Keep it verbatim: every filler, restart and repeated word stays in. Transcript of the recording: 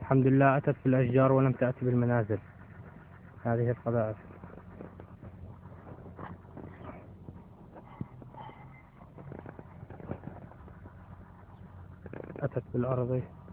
الحمد لله أتت في الأشجار ولم تأتي بالمنازل. هذه القذائف أتت بالأرض.